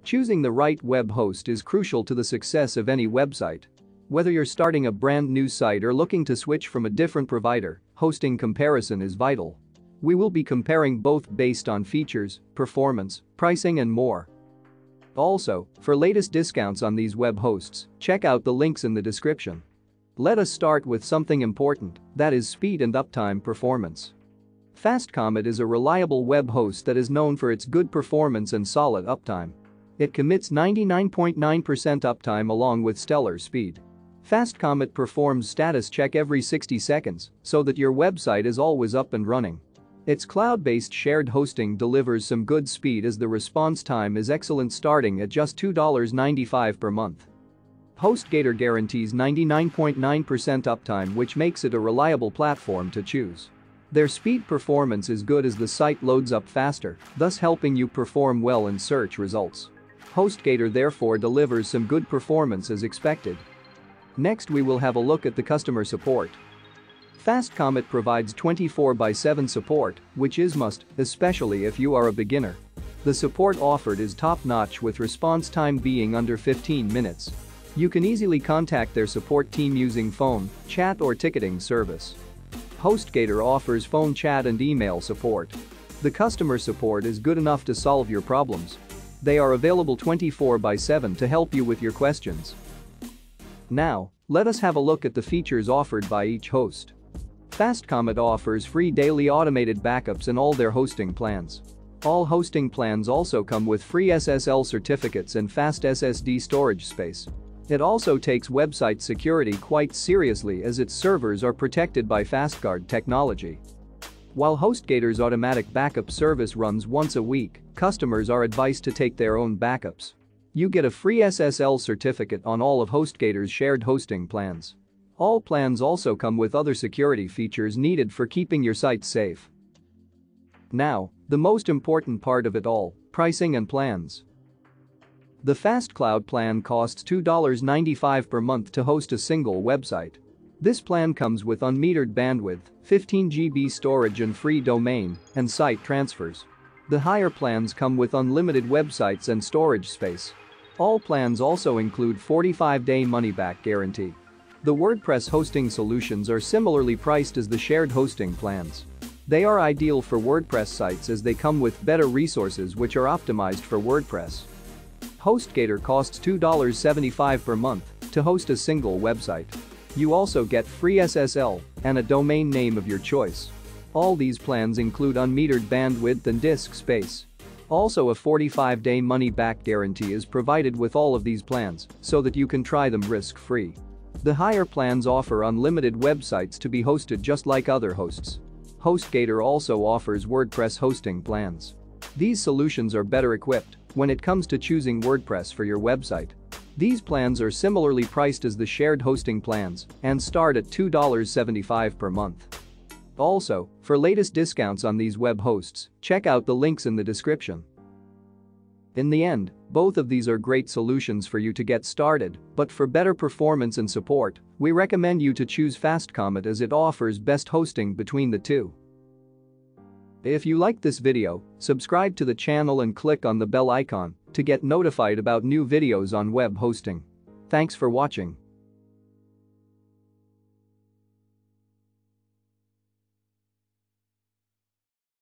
Choosing the right web host is crucial to the success of any website. Whether you're starting a brand new site or looking to switch from a different provider, hosting comparison is vital. We will be comparing both based on features, performance, pricing and more. Also, for latest discounts on these web hosts, check out the links in the description. Let us start with something important, that is speed and uptime performance. FastComet is a reliable web host that is known for its good performance and solid uptime. It commits 99.9% uptime along with stellar speed. FastComet performs status check every 60 seconds so that your website is always up and running. Its cloud-based shared hosting delivers some good speed as the response time is excellent, starting at just $2.95 per month. HostGator guarantees 99.9% uptime, which makes it a reliable platform to choose. Their speed performance is good as the site loads up faster, thus helping you perform well in search results. HostGator therefore delivers some good performance as expected. Next, we will have a look at the customer support. FastComet provides 24/7 support, which is must, especially if you are a beginner. The support offered is top-notch with response time being under 15 minutes. You can easily contact their support team using phone, chat or ticketing service. HostGator offers phone chat and email support. The customer support is good enough to solve your problems. They are available 24/7 to help you with your questions. Now, let us have a look at the features offered by each host. FastComet offers free daily automated backups in all their hosting plans. All hosting plans also come with free SSL certificates and fast SSD storage space. It also takes website security quite seriously as its servers are protected by FastGuard technology. While HostGator's automatic backup service runs once a week, customers are advised to take their own backups. You get a free SSL certificate on all of HostGator's shared hosting plans. All plans also come with other security features needed for keeping your site safe. Now, the most important part of it all, pricing and plans. The FastCloud plan costs $2.95 per month to host a single website. This plan comes with unmetered bandwidth, 15 GB storage and free domain and site transfers. The higher plans come with unlimited websites and storage space. All plans also include 45-day money-back guarantee. The WordPress hosting solutions are similarly priced as the shared hosting plans. They are ideal for WordPress sites as they come with better resources which are optimized for WordPress. HostGator costs $2.75 per month to host a single website. You also get free SSL and a domain name of your choice. All these plans include unmetered bandwidth and disk space. Also, a 45-day money-back guarantee is provided with all of these plans so that you can try them risk-free. The higher plans offer unlimited websites to be hosted just like other hosts. HostGator also offers WordPress hosting plans. These solutions are better equipped when it comes to choosing WordPress for your website. These plans are similarly priced as the shared hosting plans and start at $2.75 per month. Also, for latest discounts on these web hosts, check out the links in the description. In the end, both of these are great solutions for you to get started, but for better performance and support, we recommend you to choose FastComet as it offers best hosting between the two. If you liked this video, subscribe to the channel and click on the bell icon to get notified about new videos on web hosting. Thanks for watching.